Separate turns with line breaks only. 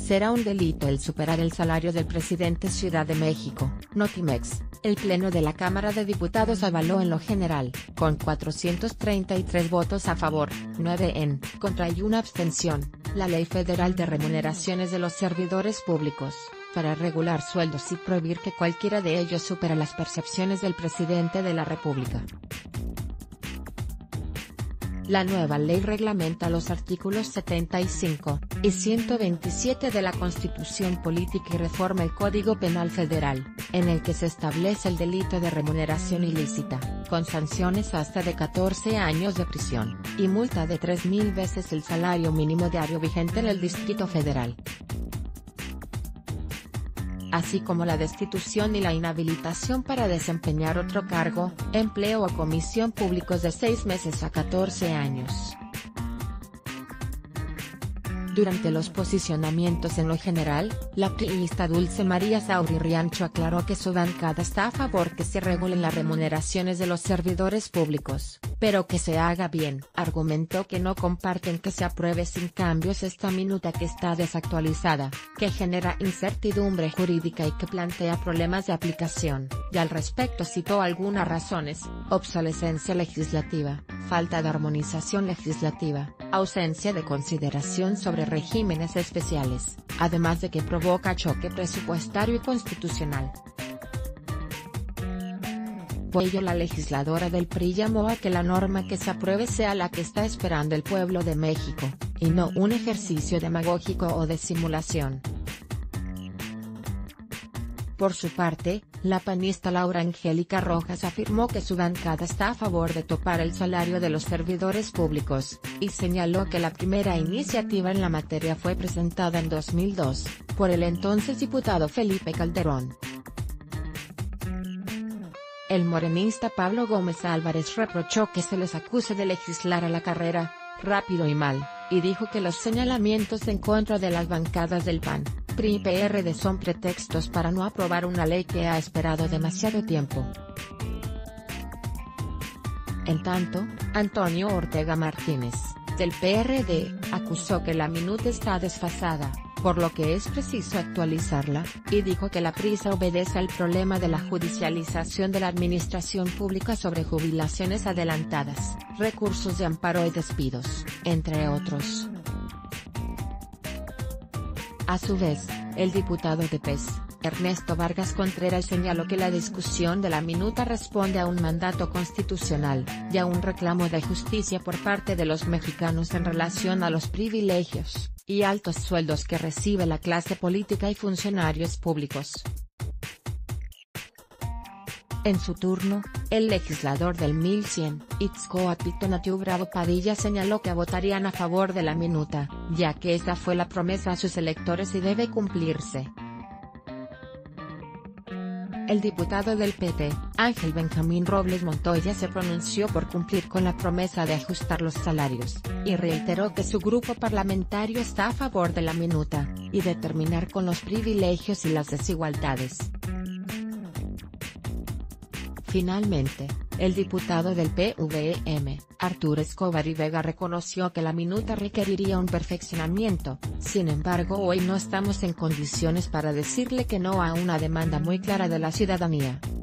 será un delito el superar el salario del presidente Ciudad de México, Notimex. El Pleno de la Cámara de Diputados avaló en lo general, con 433 votos a favor, 9 en contra y una abstención, la Ley Federal de Remuneraciones de los Servidores Públicos, para regular sueldos y prohibir que cualquiera de ellos supere las percepciones del presidente de la República. La nueva ley reglamenta los artículos 75 y 127 de la Constitución Política y reforma el Código Penal Federal, en el que se establece el delito de remuneración ilícita, con sanciones hasta de 14 años de prisión, y multa de 3.000 veces el salario mínimo diario vigente en el Distrito Federal, así como la destitución y la inhabilitación para desempeñar otro cargo, empleo o comisión públicos de 6 meses a 14 años. Durante los posicionamientos en lo general, la priista Dulce María Sauri Riancho aclaró que su bancada está a favor que se regulen las remuneraciones de los servidores públicos, pero que se haga bien. Argumentó que no comparten que se apruebe sin cambios esta minuta que está desactualizada, que genera incertidumbre jurídica y que plantea problemas de aplicación, y al respecto citó algunas razones: obsolescencia legislativa, falta de armonización legislativa, ausencia de consideración sobre regímenes especiales, además de que provoca choque presupuestario y constitucional. Por ello la legisladora del PRI llamó a que la norma que se apruebe sea la que está esperando el pueblo de México, y no un ejercicio demagógico o de simulación. Por su parte, la panista Laura Angélica Rojas afirmó que su bancada está a favor de topar el salario de los servidores públicos, y señaló que la primera iniciativa en la materia fue presentada en 2002, por el entonces diputado Felipe Calderón. El morenista Pablo Gómez Álvarez reprochó que se les acuse de legislar a la carrera, rápido y mal, y dijo que los señalamientos en contra de las bancadas del PAN, PRI y PRD son pretextos para no aprobar una ley que ha esperado demasiado tiempo. En tanto, Antonio Ortega Martínez, del PRD, acusó que la minuta está desfasada, por lo que es preciso actualizarla, y dijo que la prisa obedece al problema de la judicialización de la administración pública sobre jubilaciones adelantadas, recursos de amparo y despidos, entre otros. A su vez, el diputado de PES, Ernesto Vargas Contreras señaló que la discusión de la minuta responde a un mandato constitucional, y a un reclamo de justicia por parte de los mexicanos en relación a los privilegios y altos sueldos que recibe la clase política y funcionarios públicos. En su turno, el legislador del 1100, Itzcoatl Natiu Bravo Padilla señaló que votarían a favor de la minuta, ya que esa fue la promesa a sus electores y debe cumplirse. El diputado del PT, Ángel Benjamín Robles Montoya se pronunció por cumplir con la promesa de ajustar los salarios, y reiteró que su grupo parlamentario está a favor de la minuta, y de terminar con los privilegios y las desigualdades. Finalmente, el diputado del PVM, Arturo Escobar y Vega reconoció que la minuta requeriría un perfeccionamiento. Sin embargo, hoy no estamos en condiciones para decirle que no a una demanda muy clara de la ciudadanía.